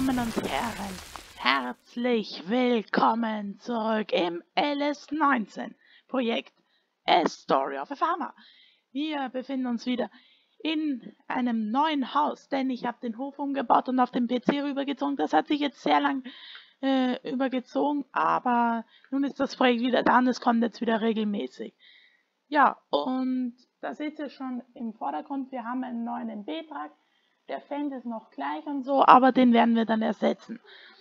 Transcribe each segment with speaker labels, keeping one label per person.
Speaker 1: Damen und Herren, herzlich willkommen zurück im LS19 Projekt A Story of a Farmer. Wir befinden uns wieder in einem neuen Haus, denn ich habe den Hof umgebaut und auf den PC rübergezogen. Das hat sich jetzt sehr lang übergezogen, aber nun ist das Projekt wieder da und es kommt jetzt wieder regelmäßig. Ja, und da seht ihr schon im Vordergrund, wir haben einen neuen MB-Trag. Der Feld ist noch gleich und so, aber den werden wir dann ersetzen.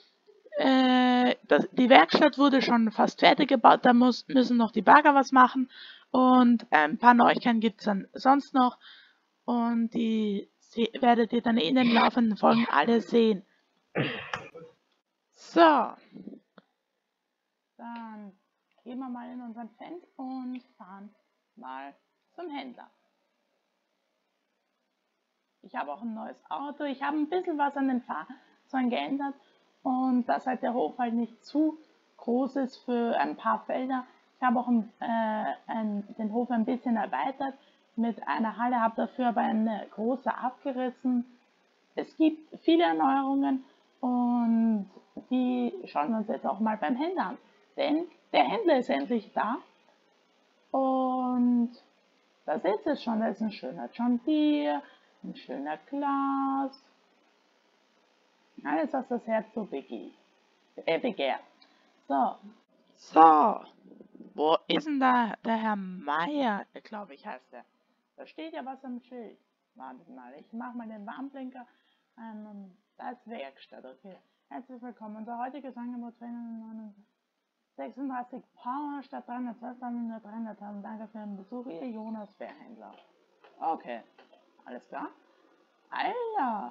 Speaker 1: Die Werkstatt wurde schon fast fertig gebaut, da müssen noch die Bagger was machen und ein paar Neuigkeiten gibt es dann sonst noch und die werdet ihr dann in den laufenden Folgen alle sehen. So, dann gehen wir mal in unseren Feld und fahren mal zum Händler. Ich habe auch ein neues Auto, ich habe ein bisschen was an den Fahrzeugen geändert und dass halt der Hof halt nicht zu groß ist für ein paar Felder. Ich habe auch den Hof ein bisschen erweitert mit einer Halle, habe dafür aber eine große abgerissen. Es gibt viele Erneuerungen und die schauen wir uns jetzt auch mal beim Händler an, denn der Händler ist endlich da und da seht ihr schon, da ist ein schöner John Deere, ein schöner Glas, alles was das Herz so begehrt. So, wo ist denn da der Herr Meier, glaube ich heißt der. Da steht ja was am Schild. Wartet mal, ich mache mal den Warnblinker. Da ist Werkstatt, okay. Herzlich willkommen. Unser heutiges Angebot 36 Power statt 312, nur 300.000. Danke für den Besuch, Ihr Jonas Bärhändler. Okay, alles klar. Alter!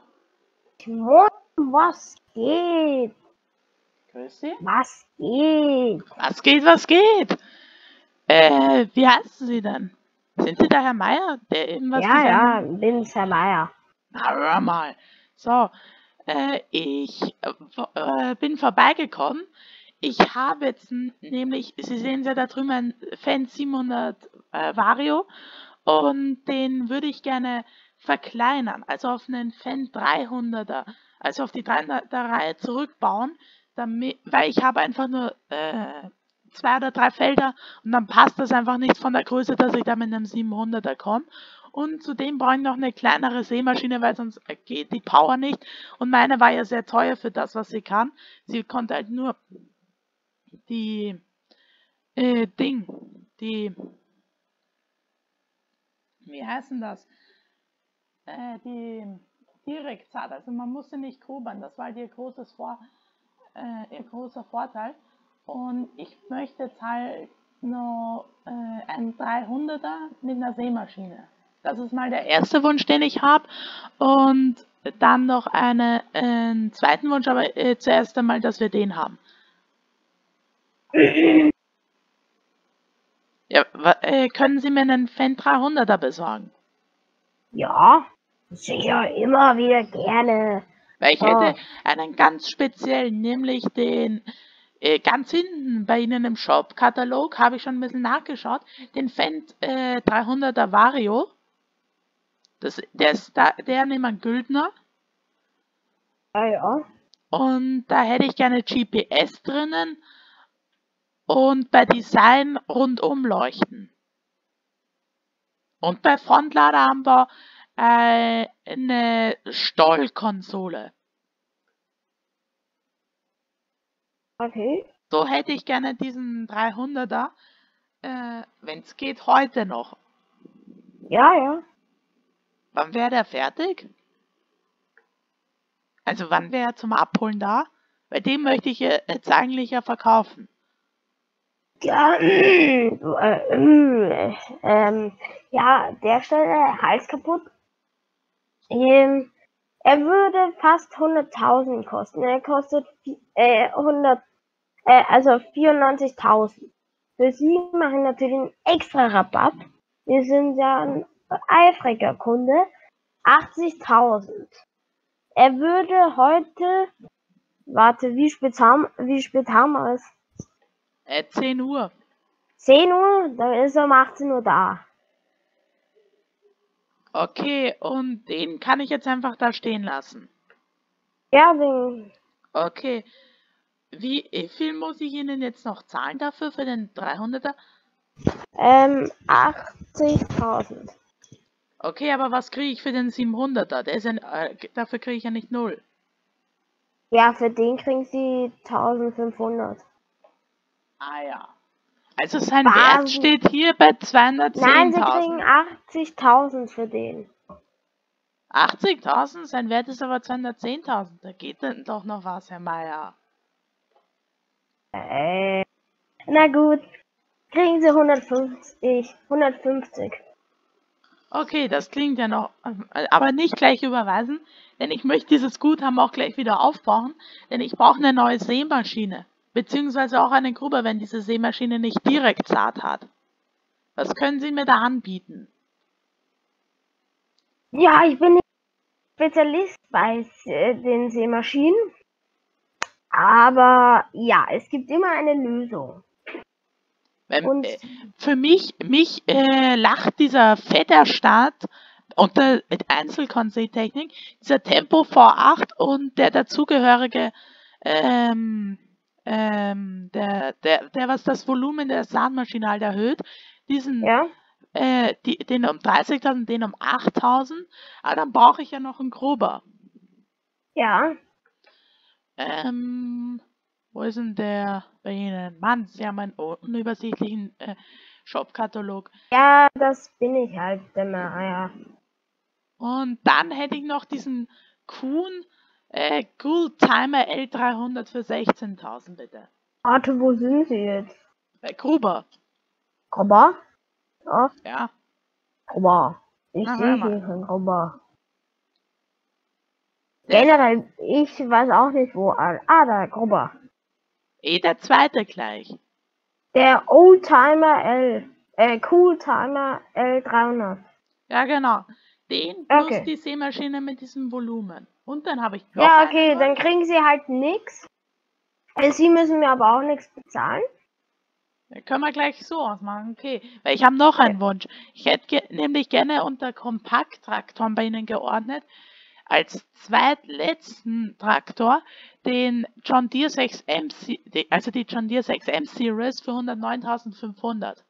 Speaker 2: Was geht?
Speaker 1: Grüß Sie.
Speaker 2: Was geht?
Speaker 1: Was geht? Wie heißen Sie denn? Sind Sie der Herr Meier, der irgendwas
Speaker 2: Ja, bin's, Herr Meier.
Speaker 1: Na, hör mal. So, ich bin vorbeigekommen. Ich habe jetzt nämlich, Sie sehen ja da drüben ein Fan 700 Vario und den würde ich gerne verkleinern, also auf einen Fan 300er, also auf die 300er Reihe zurückbauen, weil ich habe einfach nur 2 oder 3 Felder und dann passt das einfach nicht von der Größe, dass ich da mit einem 700er komme. Und zudem brauche ich noch eine kleinere Sämaschine, weil sonst geht die Power nicht. Und meine war ja sehr teuer für das, was sie kann. Sie konnte halt nur wie heißen das? Die Direktsaat, also man musste nicht grubern, das war halt ihr großer Vorteil. Und ich möchte jetzt halt noch einen 300er mit einer Sämaschine. Das ist mal der erste Wunsch, den ich habe. Und dann noch einen zweiten Wunsch, aber zuerst einmal, dass wir den haben. Ja, können Sie mir einen Fan 300er besorgen?
Speaker 2: Ja, sicher, immer wieder gerne.
Speaker 1: Weil ich hätte einen ganz speziellen, nämlich den ganz hinten bei Ihnen im Shop-Katalog, habe ich schon ein bisschen nachgeschaut, den Fendt 300er Vario. Der nimmt man Güldner.
Speaker 2: Ja.
Speaker 1: Und da hätte ich gerne GPS drinnen und bei Design rundum leuchten. Und bei Frontlader haben wir eine Stollkonsole.
Speaker 2: Okay.
Speaker 1: So hätte ich gerne diesen 300er, wenn es geht, heute noch.
Speaker 2: Ja.
Speaker 1: Wann wäre der fertig? Also wann wäre er zum Abholen da? Bei dem möchte ich jetzt eigentlich ja verkaufen.
Speaker 2: Ja, ja, der Stelle Hals kaputt. Er würde fast 100.000 kosten. Er kostet 94.000. Für Sie mache ich natürlich einen extra Rabatt. Wir sind ja ein eifriger Kunde. 80.000. Er würde heute, warte, wie spät haben wir es?
Speaker 1: 10 Uhr.
Speaker 2: 10 Uhr, dann ist er um 18 Uhr da.
Speaker 1: Okay, und den kann ich jetzt einfach da stehen lassen.
Speaker 2: Ja, den
Speaker 1: Okay. Wie viel muss ich Ihnen jetzt noch zahlen dafür für den 300er?
Speaker 2: 80.000.
Speaker 1: Okay, aber was kriege ich für den 700er? Der ist ja, dafür kriege ich ja nicht null.
Speaker 2: Ja, für den kriegen Sie 1500.
Speaker 1: Ah ja. Also sein Wert
Speaker 2: Was?
Speaker 1: steht hier bei
Speaker 2: Nein, Sie kriegen
Speaker 1: 210.000.
Speaker 2: 80.000 für den.
Speaker 1: 80.000? Sein Wert ist aber 210.000. Da geht denn doch noch was, Herr Meier.
Speaker 2: Na gut, kriegen Sie 150.
Speaker 1: Okay, das klingt ja noch, aber nicht gleich überweisen, denn ich möchte dieses Guthaben auch gleich wieder aufbrauchen, denn ich brauche eine neue Sämaschine, beziehungsweise auch einen Gruber, wenn diese Sämaschine nicht direkt Saat hat. Was können Sie mir da anbieten?
Speaker 2: Ja, ich bin nicht Spezialist bei den Sämaschinen, aber ja, es gibt immer eine Lösung. Und
Speaker 1: Für mich lacht dieser Fetterstart unter mit Einzelkonseitechnik, dieser Tempo V8 und der dazugehörige, der was das Volumen der Saatmaschine halt erhöht, diesen,
Speaker 2: ja,
Speaker 1: den um 30.000, den um 8.000, aber dann brauche ich ja noch einen Grober.
Speaker 2: ja,
Speaker 1: Wo ist denn der bei Ihnen? Mann, Sie haben einen unübersichtlichen Shop-Katalog.
Speaker 2: ja, das bin ich halt immer, ja.
Speaker 1: Und dann hätte ich noch diesen Kuhn Cool Timer L300 für 16.000 bitte.
Speaker 2: Warte, wo sind Sie jetzt?
Speaker 1: Bei Gruber.
Speaker 2: Robber? Ja,
Speaker 1: Ja,
Speaker 2: Robber. Ich
Speaker 1: na hör
Speaker 2: sehe hier
Speaker 1: mal.
Speaker 2: keinen Robber.
Speaker 1: Der ist
Speaker 2: Generell, ich weiß auch nicht wo. Da, Robber.
Speaker 1: der zweite gleich.
Speaker 2: Der Oldtimer Cooltimer L300.
Speaker 1: Ja, genau. Den plus
Speaker 2: Okay.
Speaker 1: die Sämaschine mit diesem Volumen. Und dann habe ich noch
Speaker 2: Ja,
Speaker 1: einen
Speaker 2: okay, dann
Speaker 1: Wunsch.
Speaker 2: kriegen Sie halt nix. Sie müssen mir aber auch nichts bezahlen.
Speaker 1: Können wir gleich so ausmachen, okay. Weil ich habe noch
Speaker 2: Ja.
Speaker 1: einen Wunsch. Ich hätte nämlich gerne unter Kompakttraktoren bei Ihnen geordnet, als zweitletzten Traktor den John Deere 6M, also die John Deere 6M Series für 109.500.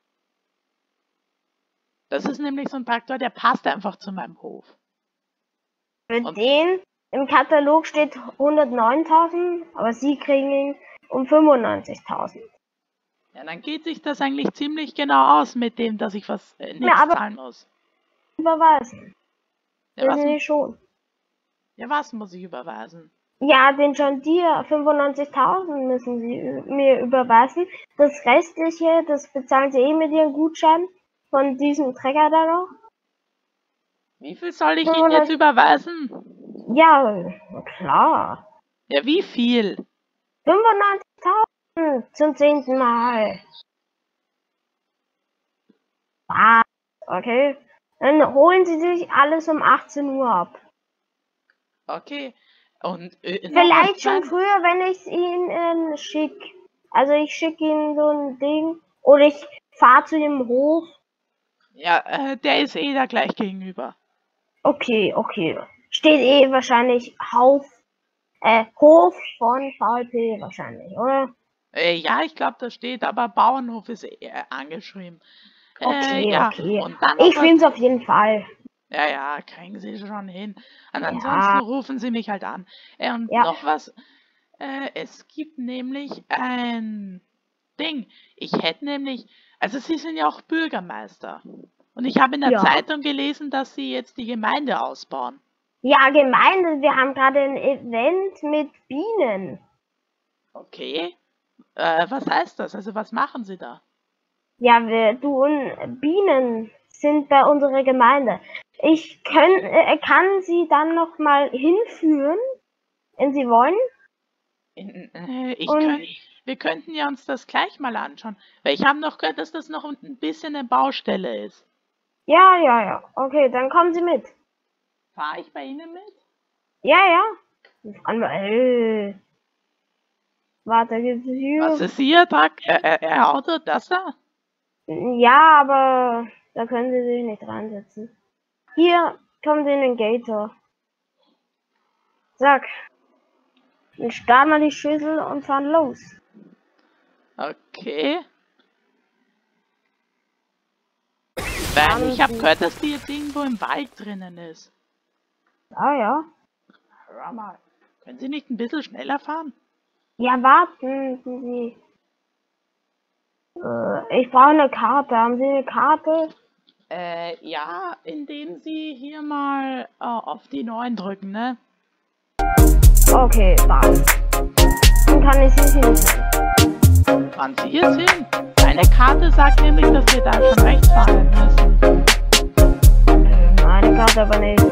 Speaker 1: Das ist nämlich so ein Traktor, der passt einfach zu meinem Hof.
Speaker 2: Für
Speaker 1: Und
Speaker 2: den im Katalog steht 109.000, aber Sie kriegen ihn um 95.000.
Speaker 1: ja, dann geht sich das eigentlich ziemlich genau aus mit dem, dass ich was
Speaker 2: Ja,
Speaker 1: nichts
Speaker 2: aber
Speaker 1: zahlen muss.
Speaker 2: überweisen.
Speaker 1: Ja
Speaker 2: Wissen
Speaker 1: was,
Speaker 2: Sie schon.
Speaker 1: ja, was muss ich überweisen?
Speaker 2: Ja, den John Deere 95.000 müssen Sie mir überweisen. Das restliche, das bezahlen Sie eh mit Ihrem Gutschein von diesem Trecker da noch.
Speaker 1: Wie viel soll ich Ihnen jetzt
Speaker 2: 95,
Speaker 1: überweisen?
Speaker 2: ja, klar.
Speaker 1: Ja, wie viel?
Speaker 2: 95.000 zum 10. Mal. Ah, okay. Dann holen Sie sich alles um 18 Uhr ab.
Speaker 1: Okay. Und noch was
Speaker 2: Vielleicht schon
Speaker 1: klein?
Speaker 2: früher, wenn ich es Ihnen schicke. Also ich schicke Ihnen so ein Ding. Oder ich fahre zu dem Hof.
Speaker 1: Ja, der ist eh da gleich gegenüber.
Speaker 2: Okay, okay. Steht eh wahrscheinlich Hof von VLP wahrscheinlich, oder?
Speaker 1: Ja, ich glaube, da steht, aber Bauernhof ist angeschrieben.
Speaker 2: Okay,
Speaker 1: Ja,
Speaker 2: okay.
Speaker 1: und dann noch
Speaker 2: Ich
Speaker 1: was.
Speaker 2: finde es auf jeden Fall.
Speaker 1: Ja, ja, kriegen Sie schon hin. Und ansonsten
Speaker 2: Ja,
Speaker 1: rufen Sie mich halt an. Und
Speaker 2: ja,
Speaker 1: noch was. Es gibt nämlich ein Ding. Ich hätte nämlich, also Sie sind ja auch Bürgermeister. Und ich habe in der
Speaker 2: ja.
Speaker 1: Zeitung gelesen, dass Sie jetzt die Gemeinde ausbauen.
Speaker 2: Ja, Gemeinde, wir haben gerade ein Event mit Bienen.
Speaker 1: Okay. Was heißt das? Also was machen Sie da?
Speaker 2: Ja, du und Bienen sind bei unserer Gemeinde. Ich kann sie dann noch mal hinführen, wenn Sie wollen. Und
Speaker 1: Wir könnten ja uns das gleich mal anschauen, weil ich habe noch gehört, dass das noch ein bisschen eine Baustelle ist.
Speaker 2: ja, ja, ja. Okay, dann kommen Sie mit.
Speaker 1: Fahre ich bei Ihnen mit?
Speaker 2: Ja, ja. Warte, geht's
Speaker 1: Was
Speaker 2: hier?
Speaker 1: ist Ihr Auto? Das da?
Speaker 2: Ja, aber da können Sie sich nicht reinsetzen. Hier kommen Sie in den Gator. Sag. Dann starten wir die Schüssel und fahren los.
Speaker 1: Okay. Weil ich habe gehört, dass die jetzt irgendwo im Wald drinnen ist.
Speaker 2: Ah ja.
Speaker 1: Hör mal, können Sie nicht ein bisschen schneller fahren?
Speaker 2: Ja, warten Sie. Ich brauche eine Karte. Haben Sie eine Karte?
Speaker 1: Ja, indem Sie hier mal auf die 9 drücken, ne?
Speaker 2: Okay, warte. Dann kann ich Sie hinten.
Speaker 1: Wann Sie hier sind? Eine Karte sagt nämlich, dass wir da schon rechts fahren müssen.
Speaker 2: Meine Karte aber nicht.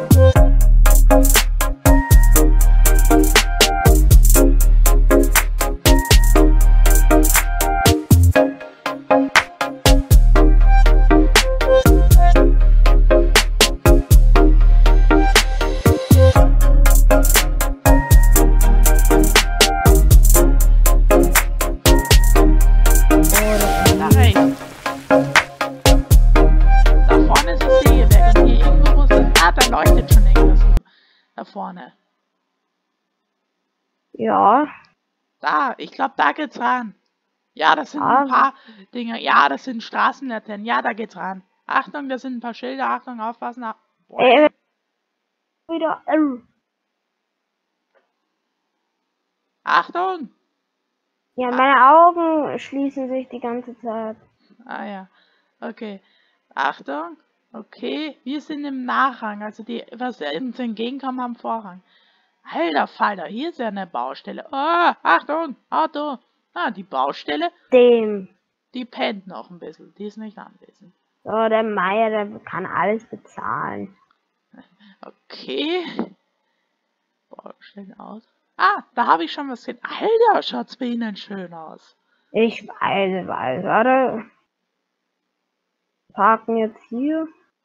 Speaker 1: Da rechts. Da vorne ist das Sägewerk und hier irgendwo muss es. Ah, da leuchtet schon irgendwas da vorne.
Speaker 2: Ja.
Speaker 1: Da, ich glaube, da geht's ran. Ja, das sind
Speaker 2: Ah.
Speaker 1: ein paar Dinge. Ja, das sind Straßenlaternen. Ja, da geht's ran. Achtung, das sind ein paar Schilder. Achtung, aufpassen.
Speaker 2: Wieder.
Speaker 1: Achtung!
Speaker 2: Ja, meine Augen schließen sich die ganze Zeit.
Speaker 1: Ah ja, okay. Achtung. Okay, wir sind im Nachrang. Also die, was uns entgegenkommen, haben Vorrang. Alter Falter, hier ist ja eine Baustelle. Oh, Achtung, Auto. Ah, die Baustelle,
Speaker 2: Dem.
Speaker 1: die pennt noch ein bisschen. Die ist nicht anwesend.
Speaker 2: So, der Meier, der kann alles bezahlen.
Speaker 1: Okay. Baustellen aus. Ah, da habe ich schon was gesehen. Alter, schaut's bei Ihnen schön aus.
Speaker 2: Ich weiß, warte. Parken jetzt hier.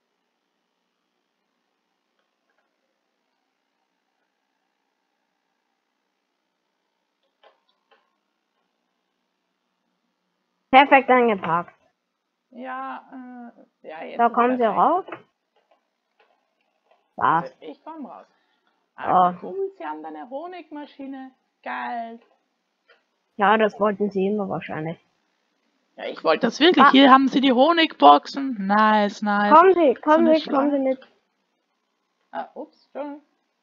Speaker 2: Perfekt angeparkt.
Speaker 1: Ja, ja, jetzt
Speaker 2: Da
Speaker 1: ist
Speaker 2: kommen Sie
Speaker 1: perfekt.
Speaker 2: raus. Was?
Speaker 1: Also, ich komme raus.
Speaker 2: Oh.
Speaker 1: Ah, cool, Sie haben da eine Honigmaschine. Geil.
Speaker 2: Ja, das wollten Sie immer wahrscheinlich.
Speaker 1: Ja, ich wollte das wirklich.
Speaker 2: Ah.
Speaker 1: Hier haben Sie die Honigboxen. Nice, nice.
Speaker 2: Kommen Sie, kommen
Speaker 1: eine
Speaker 2: Sie, kommen Sie
Speaker 1: Schlange.
Speaker 2: mit.
Speaker 1: Ah, ups, Entschuldigung.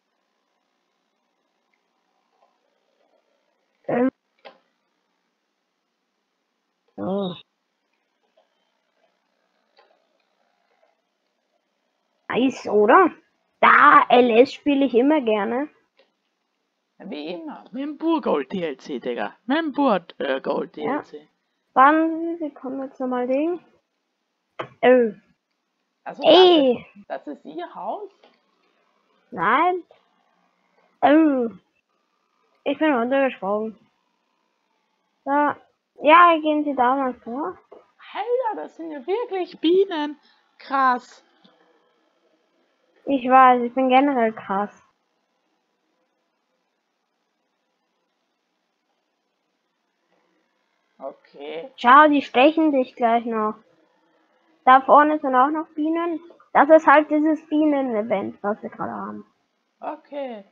Speaker 2: Oh. Nice, oder? Da, LS spiele ich immer gerne.
Speaker 1: Wie immer. Mit dem Burgold-DLC, Digga. Mit dem Burgold-DLC.
Speaker 2: Wann Sie kommen jetzt nochmal Ding.
Speaker 1: Also,
Speaker 2: Ey,
Speaker 1: das ist Ihr Haus?
Speaker 2: nein. Ich bin runtergesprungen. Da. Ja, gehen Sie da mal vor.
Speaker 1: Alter, das sind ja wirklich Bienen. Krass.
Speaker 2: Ich weiß, ich bin generell krass.
Speaker 1: Okay.
Speaker 2: Schau, die stechen dich gleich noch. Da vorne sind auch noch Bienen. Das ist halt dieses Bienen-Event, was wir gerade haben.
Speaker 1: Okay.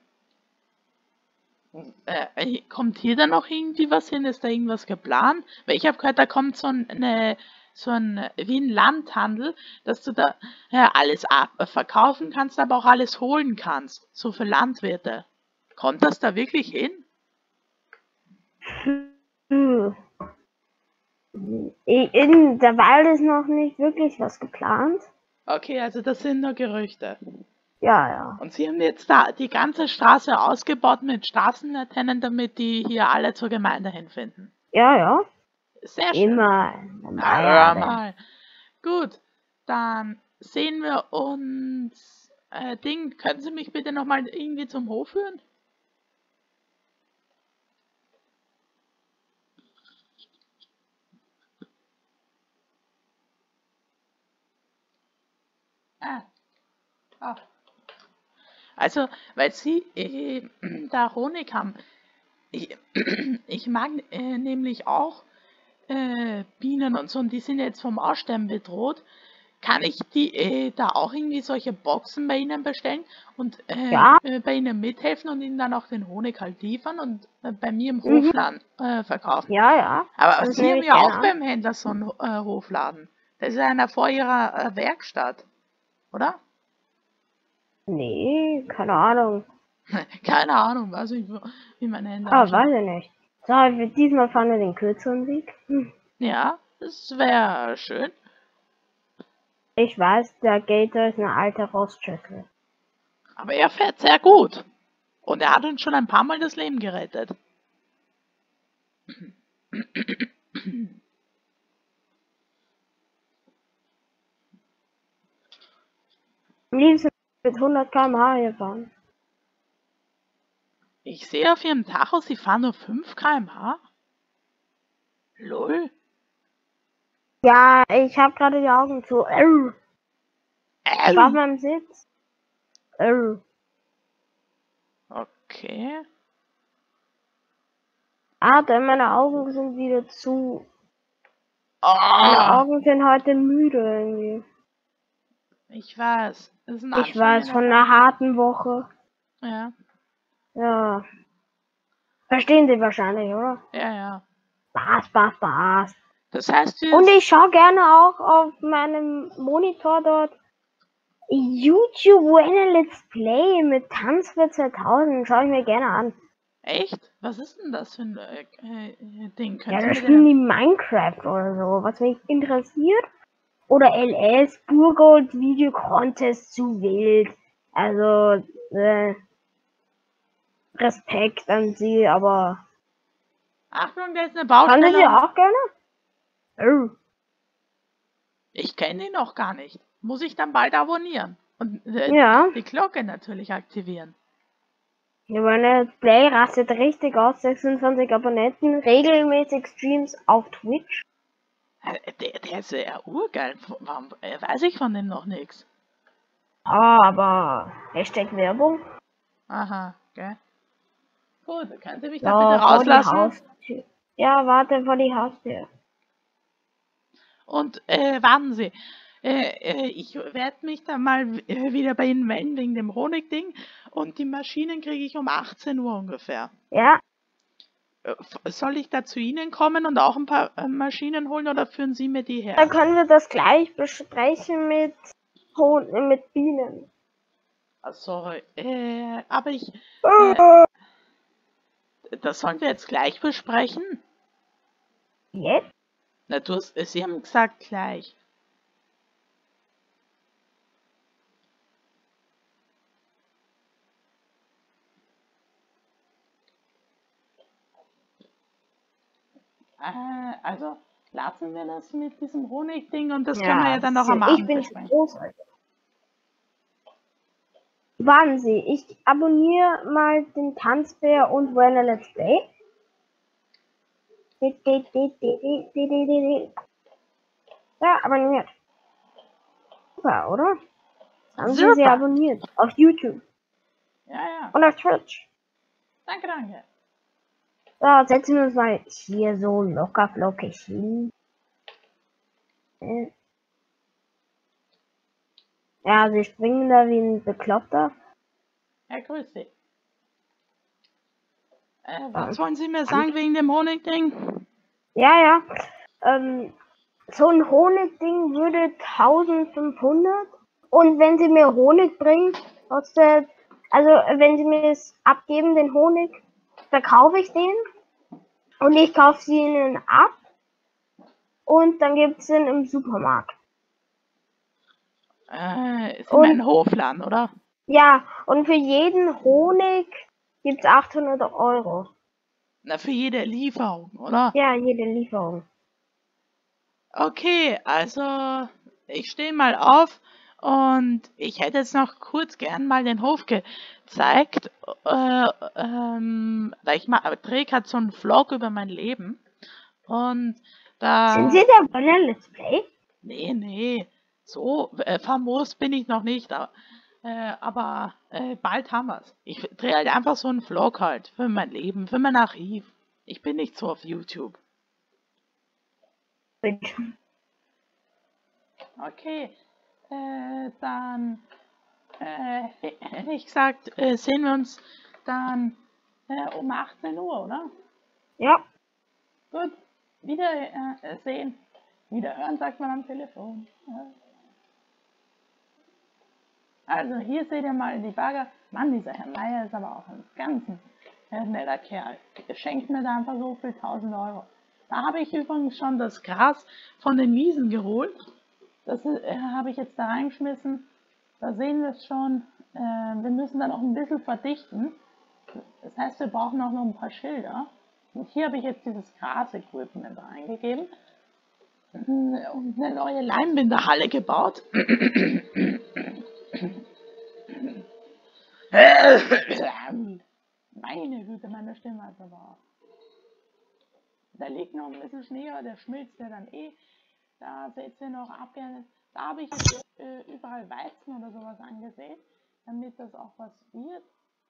Speaker 1: Kommt hier dann noch irgendwie was hin? Ist da irgendwas geplant? Weil ich habe gehört, da kommt wie ein Landhandel, dass du da alles verkaufen kannst, aber auch alles holen kannst. So für Landwirte. Kommt das da wirklich hin?
Speaker 2: Hm. In der Wald ist noch nicht wirklich was geplant.
Speaker 1: Okay, also das sind nur Gerüchte.
Speaker 2: Ja, ja.
Speaker 1: Und sie haben jetzt da die ganze Straße ausgebaut mit Straßenlaternen, damit die hier alle zur Gemeinde hinfinden.
Speaker 2: Ja, ja.
Speaker 1: Sehr schön.
Speaker 2: Immer.
Speaker 1: Hör mal. Gut, dann sehen wir uns. Können Sie mich bitte nochmal irgendwie zum Hof führen? Ah. Also, weil Sie da Honig haben. Ich mag nämlich auch Bienen und so, und die sind jetzt vom Aussterben bedroht. Kann ich die da auch irgendwie solche Boxen bei Ihnen bestellen und
Speaker 2: Ja.
Speaker 1: bei Ihnen mithelfen und Ihnen dann auch den Honig halt liefern und bei mir im
Speaker 2: Mhm.
Speaker 1: Hofladen verkaufen?
Speaker 2: Ja, ja.
Speaker 1: Aber
Speaker 2: Das
Speaker 1: Sie
Speaker 2: nehme
Speaker 1: haben
Speaker 2: ich
Speaker 1: ja
Speaker 2: gerne
Speaker 1: auch
Speaker 2: an.
Speaker 1: beim Händler so einen Hofladen. Das ist ja einer vor Ihrer Werkstatt, oder?
Speaker 2: Nee, keine Ahnung.
Speaker 1: Keine Ahnung, weiß ich, wie mein Händler
Speaker 2: Ah,
Speaker 1: ausschaut.
Speaker 2: weiß ich nicht. So, diesmal fahren wir den kürzeren Weg.
Speaker 1: Ja, das wäre schön.
Speaker 2: Ich weiß, der Gator ist eine alte Rostschüssel.
Speaker 1: Aber er fährt sehr gut. Und er hat uns schon ein paar Mal das Leben gerettet.
Speaker 2: Am liebsten mit 100 km/h hier fahren.
Speaker 1: Ich sehe auf Ihrem Tacho, Sie fahren nur 5 km/h. Lol.
Speaker 2: Ja, ich habe gerade die Augen zu. Ich war auf
Speaker 1: Ähm.
Speaker 2: meinem Sitz.
Speaker 1: Okay.
Speaker 2: Denn meine Augen sind wieder zu. Meine
Speaker 1: Oh,
Speaker 2: Augen sind heute müde irgendwie.
Speaker 1: ich weiß. Das ist ein
Speaker 2: Ich weiß,
Speaker 1: anstrengender
Speaker 2: von
Speaker 1: Tag.
Speaker 2: einer harten Woche.
Speaker 1: Ja,
Speaker 2: Ja. Verstehen Sie wahrscheinlich, oder?
Speaker 1: ja, ja.
Speaker 2: Spaß.
Speaker 1: Das heißt,
Speaker 2: Und ich schaue gerne auch auf meinem Monitor dort YouTube Let's Play mit Tanz für 2000. Schaue ich mir gerne an.
Speaker 1: echt? Was ist denn das für ein Ding? Können
Speaker 2: Ja,
Speaker 1: Sie
Speaker 2: da
Speaker 1: mir
Speaker 2: spielen
Speaker 1: den...
Speaker 2: die Minecraft oder so, was mich interessiert. Oder LS, Burgold Video Contest zu wild. Also, Respekt an sie, aber
Speaker 1: Achtung, da ist eine
Speaker 2: kann ich
Speaker 1: Baustelle
Speaker 2: sie
Speaker 1: und
Speaker 2: auch gerne? Oh.
Speaker 1: ich kenne ihn noch gar nicht. Muss ich dann bald abonnieren. Und
Speaker 2: Ja,
Speaker 1: die Glocke natürlich aktivieren.
Speaker 2: Let's Play rastet richtig aus, 26 Abonnenten, regelmäßig Streams auf Twitch.
Speaker 1: Der ist ja urgeil. Warum weiß ich von dem noch nichts?
Speaker 2: Aber Hashtag Werbung.
Speaker 1: Aha, gell? Gut, dann können Sie mich da bitte
Speaker 2: Ja, vor die
Speaker 1: rauslassen.
Speaker 2: Haustür. Ja, warte vor die Haustür.
Speaker 1: Und warten Sie. Ich werde mich dann mal wieder bei Ihnen melden wegen dem Honigding. Und die Maschinen kriege ich um 18 Uhr ungefähr.
Speaker 2: Ja,
Speaker 1: Soll ich da zu Ihnen kommen und auch ein paar Maschinen holen oder führen Sie mir die
Speaker 2: dann
Speaker 1: her?
Speaker 2: können wir das gleich besprechen mit Bienen.
Speaker 1: Achso, aber das sollen wir jetzt gleich besprechen?
Speaker 2: Jetzt?
Speaker 1: Na, Sie haben gesagt gleich. Also lassen wir das mit diesem Honigding und das können wir
Speaker 2: Ja,
Speaker 1: ja dann noch am
Speaker 2: ich
Speaker 1: Abend
Speaker 2: bin
Speaker 1: besprechen.
Speaker 2: großartig. Warten Sie, ich abonniere mal den Tanzbär und Werner Let's Play. Ja, abonniert. Super, oder? Haben Sie
Speaker 1: Super.
Speaker 2: abonniert? Auf YouTube
Speaker 1: Ja, ja.
Speaker 2: und auf Twitch.
Speaker 1: Danke, danke.
Speaker 2: So, setzen wir uns mal hier so locker flockig hin. Ja, sie springen da wie ein Bekloppter.
Speaker 1: Ja, grüß Sie.
Speaker 2: Ja.
Speaker 1: Was wollen Sie mir sagen wegen dem Honigding?
Speaker 2: Ja. So ein Honigding würde 1500. Und wenn sie mir Honig bringen, kostet, also wenn sie mir es abgeben, den Honig, verkaufe ich den. Und ich kaufe sie ihnen ab. Und dann gibt es den im Supermarkt.
Speaker 1: Ist in meinem Hofladen, oder?
Speaker 2: Ja, und für jeden Honig gibt es 800 Euro.
Speaker 1: Na, für jede Lieferung, oder?
Speaker 2: Ja, jede Lieferung.
Speaker 1: Okay, also ich stehe mal auf und ich hätte jetzt noch kurz gern mal den Hof gezeigt, weil ich mal, Dreh hat so einen Vlog über mein Leben und
Speaker 2: Sind
Speaker 1: da,
Speaker 2: Sie der Bonner Let's Play?
Speaker 1: nee, so famos bin ich noch nicht, aber bald haben wir's. Ich drehe halt einfach so einen Vlog halt für mein Leben, für mein Archiv. Ich bin nicht so auf YouTube. Okay, dann, ehrlich gesagt, sehen wir uns dann um 18 Uhr, oder?
Speaker 2: Ja,
Speaker 1: Gut, wieder sehen. Wieder hören, sagt man am Telefon. Also hier seht ihr mal die Bagger. Mann, dieser Herr Meier ist aber auch ein ganz netter Kerl. Er schenkt mir da einfach so viel 1000 Euro. Da habe ich übrigens schon das Gras von den Wiesen geholt. Das habe ich jetzt da reingeschmissen. Da sehen wir es schon. Wir müssen dann auch ein bisschen verdichten. Das heißt, wir brauchen auch noch ein paar Schilder. Und hier habe ich jetzt dieses Gras-Equipment reingegeben und eine neue Leinbinderhalle gebaut. Meine Güte, meine Stimme hat aber. Da liegt noch ein bisschen Schnee, aber der schmilzt ja dann eh. Da seht ihr noch abgehängt. Da habe ich jetzt überall Weizen oder sowas angesät, damit das auch was wird.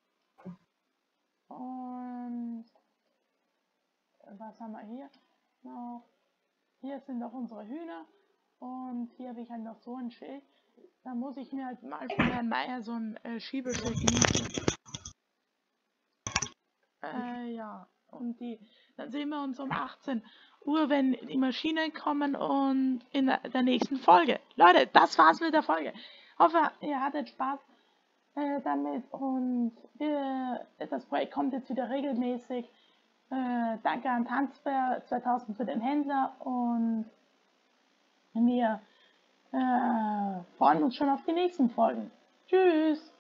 Speaker 1: Und was haben wir hier noch? Hier sind noch unsere Hühner. Und hier habe ich halt noch so ein Schild. Da muss ich mir halt mal von Herrn Meier so ein Schiebeschild mieten. Ja, und dann sehen wir uns um 18 Uhr, wenn die Maschinen kommen und in der nächsten Folge. Leute, das war's mit der Folge. Hoffe, ihr hattet Spaß damit und das Projekt kommt jetzt wieder regelmäßig. Danke an Tanzbär 2000 für den Händler und wir freuen uns schon auf die nächsten Folgen. Tschüss!